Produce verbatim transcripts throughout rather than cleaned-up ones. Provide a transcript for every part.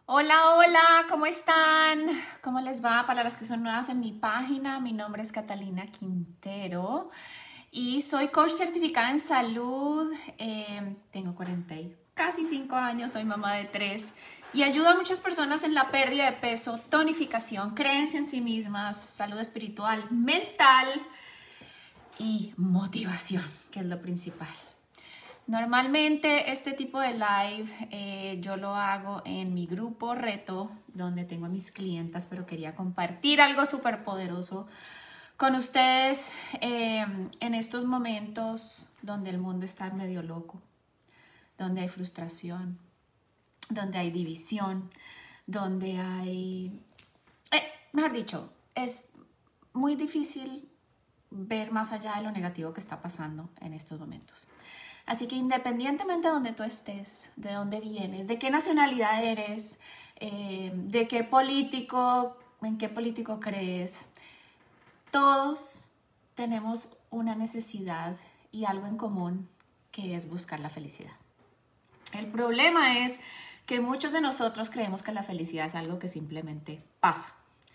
Hola, hola, ¿cómo están? ¿Cómo les va? Para las que son nuevas en mi página, mi nombre es Catalina Quintero y soy coach certificada en salud. Eh, tengo cuarenta y casi cinco años, soy mamá de tres y ayudo a muchas personas en la pérdida de peso, tonificación, creencia en sí mismas, salud espiritual, mental y motivación, que es lo principal. Normalmente este tipo de live eh, yo lo hago en mi grupo reto donde tengo a mis clientas, pero quería compartir algo súper poderoso con ustedes eh, en estos momentos donde el mundo está medio loco, donde hay frustración, donde hay división, donde hay... Eh, mejor dicho, es muy difícil ver más allá de lo negativo que está pasando en estos momentos. Así que independientemente de donde tú estés, de dónde vienes, de qué nacionalidad eres, eh, de qué político, en qué político crees, todos tenemos una necesidad y algo en común, que es buscar la felicidad. El problema es que muchos de nosotros creemos que la felicidad es algo que simplemente pasa,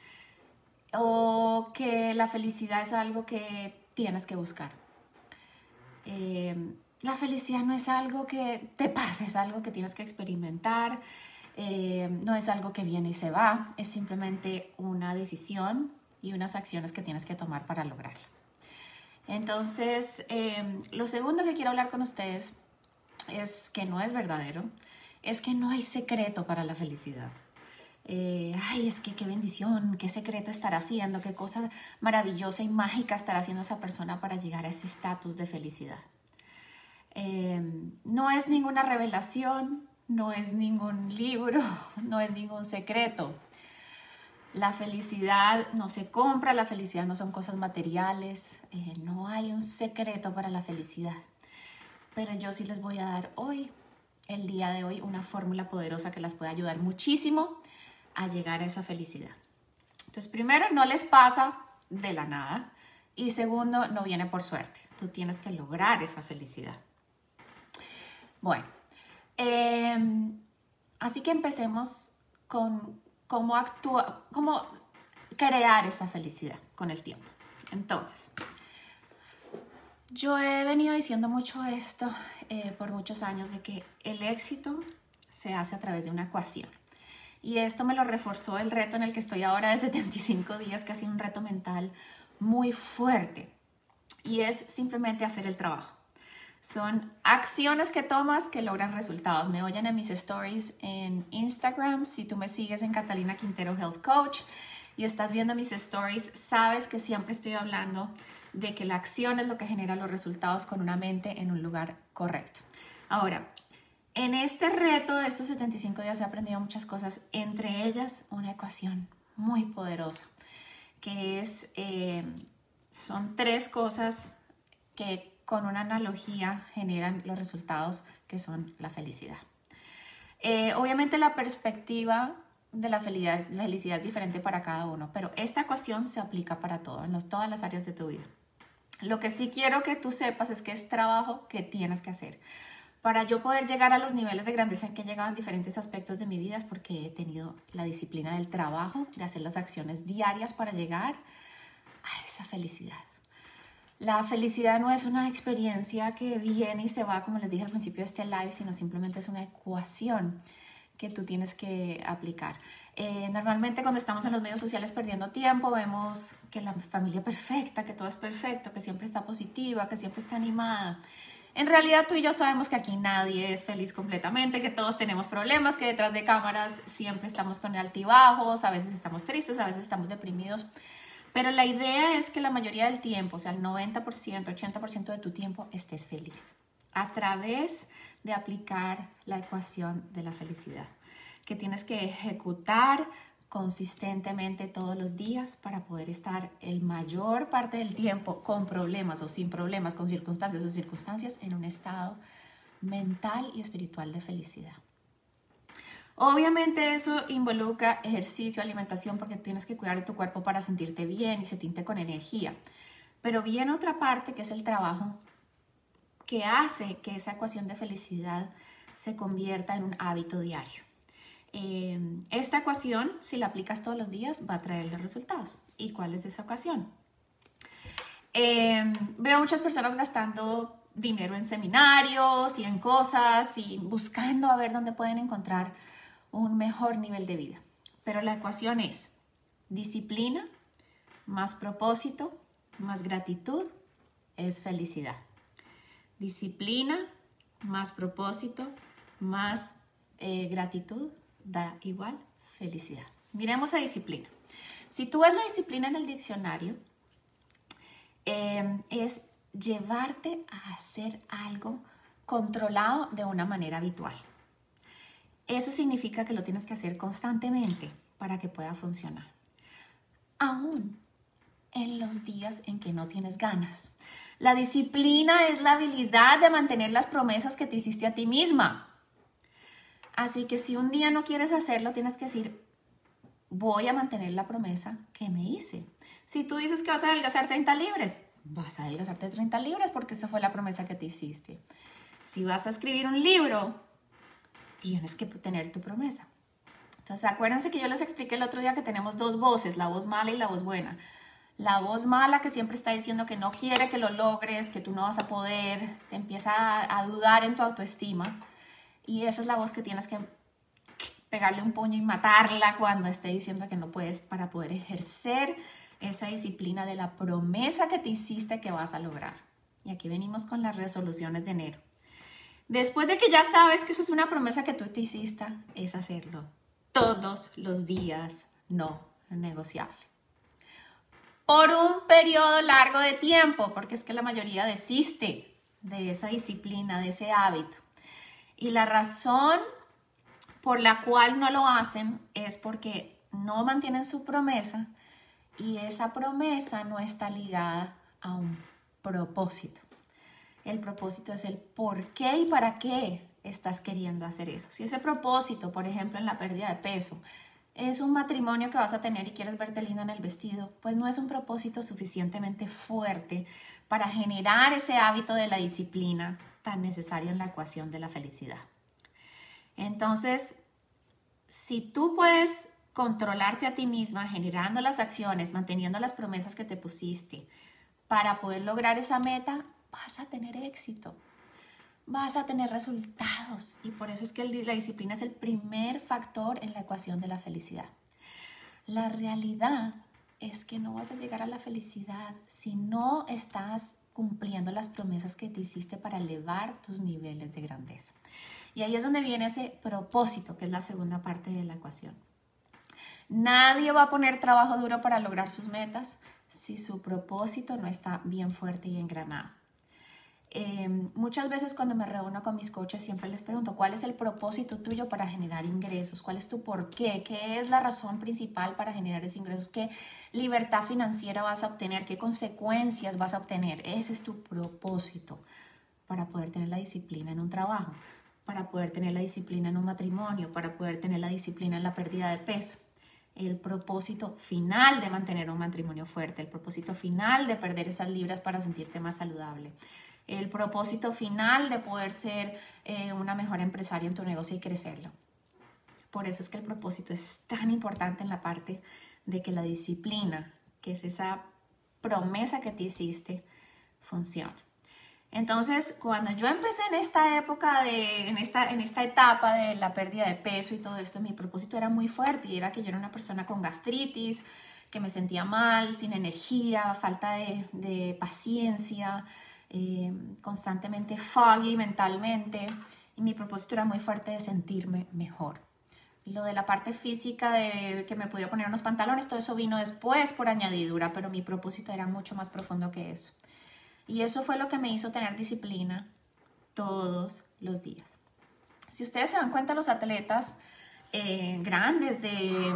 o que la felicidad es algo que tienes que buscar. Eh, la felicidad no es algo que te pasa, es algo que tienes que experimentar, eh, no es algo que viene y se va, es simplemente una decisión y unas acciones que tienes que tomar para lograrla. Entonces, eh, lo segundo que quiero hablar con ustedes es que no es verdadero, es que no hay secreto para la felicidad. Eh, ay, es que qué bendición, qué secreto estará haciendo, qué cosa maravillosa y mágica estará haciendo esa persona para llegar a ese estatus de felicidad. Eh, no es ninguna revelación, no es ningún libro, no es ningún secreto. La felicidad no se compra, la felicidad no son cosas materiales, eh, no hay un secreto para la felicidad. Pero yo sí les voy a dar hoy, el día de hoy, una fórmula poderosa que las puede ayudar muchísimo a llegar a esa felicidad. Entonces, primero, no les pasa de la nada. Y segundo, no viene por suerte. Tú tienes que lograr esa felicidad. Bueno, eh, así que empecemos con cómo actuar, cómo crear esa felicidad con el tiempo. Entonces, yo he venido diciendo mucho esto eh, por muchos años, de que el éxito se hace a través de una ecuación. Y esto me lo reforzó el reto en el que estoy ahora de setenta y cinco días, que ha sido un reto mental muy fuerte. Y es simplemente hacer el trabajo. Son acciones que tomas que logran resultados. Me oyen en mis stories en Instagram. Si tú me sigues en Catalina Quintero Health Coach y estás viendo mis stories, sabes que siempre estoy hablando de que la acción es lo que genera los resultados con una mente en un lugar correcto. Ahora, en este reto de estos setenta y cinco días he aprendido muchas cosas, entre ellas una ecuación muy poderosa, que es, eh, son tres cosas que con una analogía generan los resultados, que son la felicidad. Eh, obviamente la perspectiva de la felicidad, felicidad es diferente para cada uno, pero esta ecuación se aplica para todo, en los, todas las áreas de tu vida. Lo que sí quiero que tú sepas es que es trabajo que tienes que hacer. Para yo poder llegar a los niveles de grandeza en que he llegado en diferentes aspectos de mi vida es porque he tenido la disciplina del trabajo, de hacer las acciones diarias para llegar a esa felicidad. La felicidad no es una experiencia que viene y se va, como les dije al principio de este live, sino simplemente es una ecuación que tú tienes que aplicar. Eh, normalmente cuando estamos en los medios sociales perdiendo tiempo, vemos que la familia perfecta, que todo es perfecto, que siempre está positiva, que siempre está animada. En realidad tú y yo sabemos que aquí nadie es feliz completamente, que todos tenemos problemas, que detrás de cámaras siempre estamos con altibajos, a veces estamos tristes, a veces estamos deprimidos. Pero la idea es que la mayoría del tiempo, o sea, el noventa por ciento, ochenta por ciento de tu tiempo estés feliz a través de aplicar la ecuación de la felicidad, que tienes que ejecutar consistentemente todos los días para poder estar el mayor parte del tiempo con problemas o sin problemas, con circunstancias o circunstancias, en un estado mental y espiritual de felicidad. Obviamente eso involucra ejercicio, alimentación, porque tienes que cuidar de tu cuerpo para sentirte bien y sentirte con energía. Pero viene otra parte, que es el trabajo, que hace que esa ecuación de felicidad se convierta en un hábito diario. Eh, esta ecuación, si la aplicas todos los días, va a traerle resultados. ¿Y cuál es esa ecuación? Eh, veo muchas personas gastando dinero en seminarios y en cosas y buscando a ver dónde pueden encontrar un mejor nivel de vida. Pero la ecuación es disciplina más propósito más gratitud es felicidad. Disciplina más propósito más eh, gratitud da igual felicidad. Miremos a disciplina. Si tú ves la disciplina en el diccionario, eh, es llevarte a hacer algo controlado de una manera habitual. Eso significa que lo tienes que hacer constantemente para que pueda funcionar. Aún en los días en que no tienes ganas. La disciplina es la habilidad de mantener las promesas que te hiciste a ti misma. Así que si un día no quieres hacerlo, tienes que decir, voy a mantener la promesa que me hice. Si tú dices que vas a adelgazar treinta libras, vas a adelgazarte treinta libras porque esa fue la promesa que te hiciste. Si vas a escribir un libro, tienes que tener tu promesa. Entonces, acuérdense que yo les expliqué el otro día que tenemos dos voces, la voz mala y la voz buena. La voz mala que siempre está diciendo que no quiere que lo logres, que tú no vas a poder, te empieza a, a dudar en tu autoestima. Y esa es la voz que tienes que pegarle un puño y matarla cuando esté diciendo que no puedes, para poder ejercer esa disciplina de la promesa que te hiciste que vas a lograr. Y aquí venimos con las resoluciones de enero. Después de que ya sabes que esa es una promesa que tú te hiciste, es hacerlo todos los días, no negociable. Por un periodo largo de tiempo, porque es que la mayoría desiste de esa disciplina, de ese hábito. Y la razón por la cual no lo hacen es porque no mantienen su promesa y esa promesa no está ligada a un propósito. El propósito es el por qué y para qué estás queriendo hacer eso. Si ese propósito, por ejemplo, en la pérdida de peso, es un matrimonio que vas a tener y quieres verte lindo en el vestido, pues no es un propósito suficientemente fuerte para generar ese hábito de la disciplina tan necesario en la ecuación de la felicidad. Entonces, si tú puedes controlarte a ti misma, generando las acciones, manteniendo las promesas que te pusiste para poder lograr esa meta, vas a tener éxito, vas a tener resultados. Y por eso es que el, la disciplina es el primer factor en la ecuación de la felicidad. La realidad es que no vas a llegar a la felicidad si no estás cumpliendo las promesas que te hiciste para elevar tus niveles de grandeza. Y ahí es donde viene ese propósito, que es la segunda parte de la ecuación. Nadie va a poner trabajo duro para lograr sus metas si su propósito no está bien fuerte y engranado. Eh, muchas veces cuando me reúno con mis coaches siempre les pregunto, ¿cuál es el propósito tuyo para generar ingresos? ¿Cuál es tu por qué? ¿Qué es la razón principal para generar esos ingresos? ¿Qué libertad financiera vas a obtener? ¿Qué consecuencias vas a obtener? Ese es tu propósito para poder tener la disciplina en un trabajo, para poder tener la disciplina en un matrimonio, para poder tener la disciplina en la pérdida de peso. El propósito final de mantener un matrimonio fuerte, el propósito final de perder esas libras para sentirte más saludable, el propósito final de poder ser eh, una mejor empresaria en tu negocio y crecerlo. Por eso es que el propósito es tan importante en la parte de que la disciplina, que es esa promesa que te hiciste, funcione. Entonces, cuando yo empecé en esta época, de, en, esta, en esta etapa de la pérdida de peso y todo esto, mi propósito era muy fuerte y era que yo era una persona con gastritis, que me sentía mal, sin energía, falta de, de paciencia, eh, constantemente foggy mentalmente, y mi propósito era muy fuerte de sentirme mejor. Lo de la parte física, de que me podía poner unos pantalones, todo eso vino después por añadidura, pero mi propósito era mucho más profundo que eso. Y eso fue lo que me hizo tener disciplina todos los días. Si ustedes se dan cuenta, los atletas eh, grandes de,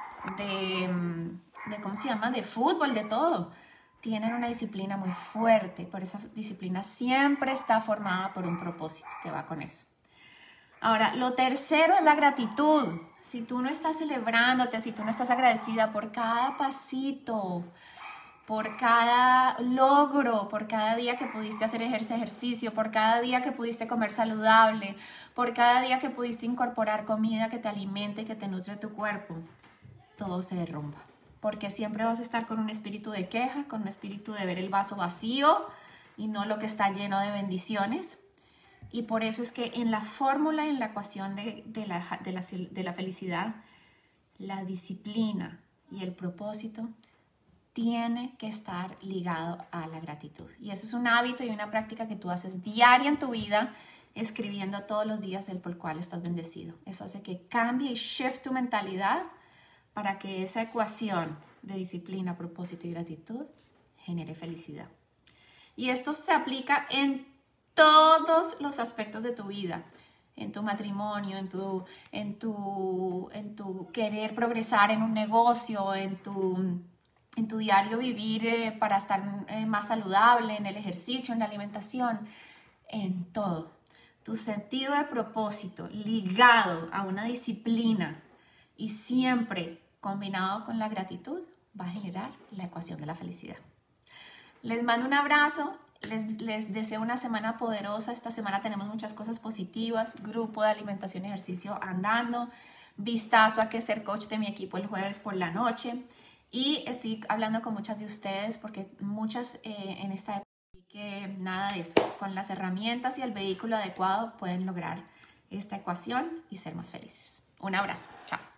de, de, ¿cómo se llama? De fútbol, de todo, tienen una disciplina muy fuerte. Por esa disciplina siempre está formada por un propósito que va con eso. Ahora, lo tercero es la gratitud. Si tú no estás celebrándote, si tú no estás agradecida por cada pasito por cada logro, por cada día que pudiste hacer ejercicio, por cada día que pudiste comer saludable, por cada día que pudiste incorporar comida que te alimente y que te nutre tu cuerpo, todo se derrumba. Porque siempre vas a estar con un espíritu de queja, con un espíritu de ver el vaso vacío y no lo que está lleno de bendiciones. Y por eso es que en la fórmula, en la ecuación de, de, la, de, la, de la felicidad, la disciplina y el propósito tiene que estar ligado a la gratitud. Y eso es un hábito y una práctica que tú haces diaria en tu vida, escribiendo todos los días el por el cual estás bendecido. Eso hace que cambie y shift tu mentalidad para que esa ecuación de disciplina, propósito y gratitud genere felicidad. Y esto se aplica en todos los aspectos de tu vida, en tu matrimonio, en tu, en tu, en tu querer progresar en un negocio, en tu, en tu diario vivir eh, para estar eh, más saludable, en el ejercicio, en la alimentación, en todo. Tu sentido de propósito ligado a una disciplina y siempre combinado con la gratitud va a generar la ecuación de la felicidad. Les mando un abrazo. Les, les deseo una semana poderosa. Esta semana tenemos muchas cosas positivas. Grupo de alimentación y ejercicio andando. Vistazo a que ser coach de mi equipo el jueves por la noche. Y estoy hablando con muchas de ustedes porque muchas eh, en esta época que nada de eso. Con las herramientas y el vehículo adecuado pueden lograr esta ecuación y ser más felices. Un abrazo. Chao.